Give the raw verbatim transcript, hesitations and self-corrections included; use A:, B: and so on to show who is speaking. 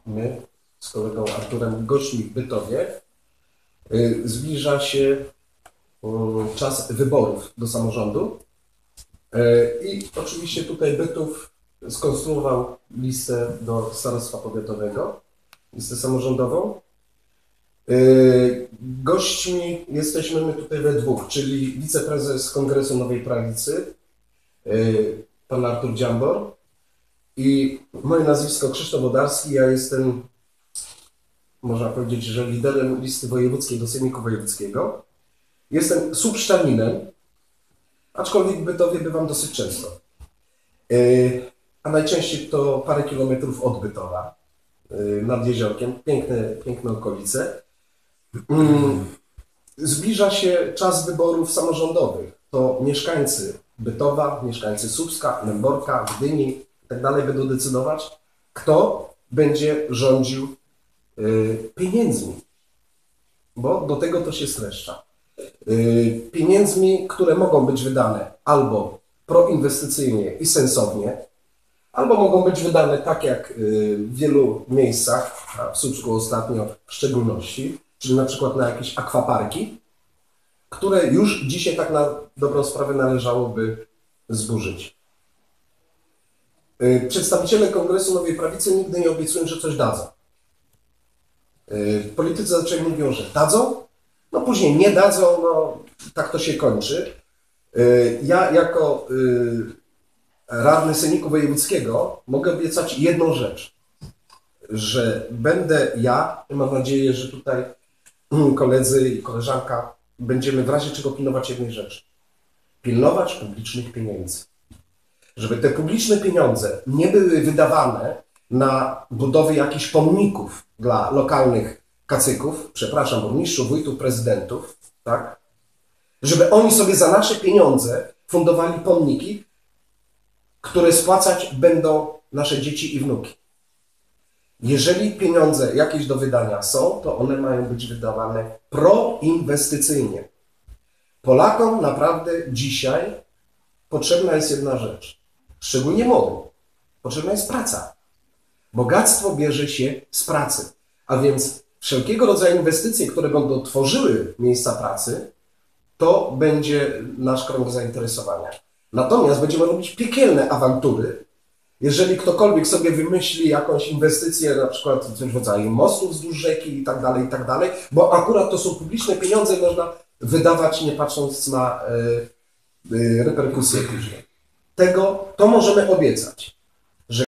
A: my z kolegą Arturem gośćmi w Bytowie. Zbliża się czas wyborów do samorządu i oczywiście tutaj Bytów skonstruował listę do starostwa powiatowego, listę samorządową. Gośćmi jesteśmy my tutaj we dwóch, czyli wiceprezes Kongresu Nowej Prawicy, pan Artur Dziambor, i moje nazwisko Krzysztof Wodarski. Ja jestem, można powiedzieć, że liderem listy wojewódzkiej do Sejmiku Wojewódzkiego. Jestem subszczaninem, aczkolwiek w Bytowie bywam dosyć często. A najczęściej to parę kilometrów od Bytowa, nad jeziorkiem. Piękne, piękne okolice. Zbliża się czas wyborów samorządowych. To mieszkańcy Bytowa, mieszkańcy Słupska, Lęborka, Gdyni i tak dalej będą decydować, kto będzie rządził y, pieniędzmi. Bo do tego to się streszcza. Y, pieniędzmi, które mogą być wydane albo proinwestycyjnie i sensownie, albo mogą być wydane tak jak y, w wielu miejscach, a w Słupsku ostatnio w szczególności, czyli na przykład na jakieś akwaparki, które już dzisiaj tak na dobrą sprawę należałoby zburzyć. Przedstawiciele Kongresu Nowej Prawicy nigdy nie obiecują, że coś dadzą. Politycy zazwyczaj mówią, że dadzą, no później nie dadzą, no tak to się kończy. Ja jako radny Sejmiku Wojewódzkiego mogę obiecać jedną rzecz, że będę ja, mam nadzieję, że tutaj koledzy i koleżanka będziemy w razie czego pilnować jednej rzeczy. Pilnować publicznych pieniędzy. Żeby te publiczne pieniądze nie były wydawane na budowę jakichś pomników dla lokalnych kacyków, przepraszam, burmistrzów, wójtów, prezydentów, tak? Żeby oni sobie za nasze pieniądze fundowali pomniki, które spłacać będą nasze dzieci i wnuki. Jeżeli pieniądze jakieś do wydania są, to one mają być wydawane proinwestycyjnie. Polakom naprawdę dzisiaj potrzebna jest jedna rzecz, szczególnie młodym. Potrzebna jest praca. Bogactwo bierze się z pracy, a więc wszelkiego rodzaju inwestycje, które będą tworzyły miejsca pracy, to będzie nasz krąg zainteresowania. Natomiast będziemy robić piekielne awantury, jeżeli ktokolwiek sobie wymyśli jakąś inwestycję, na przykład coś w rodzaju mostów wzdłuż rzeki i tak dalej, i tak dalej, bo akurat to są publiczne pieniądze i można wydawać, nie patrząc na y, y, reperkusje później. Tego, to możemy obiecać.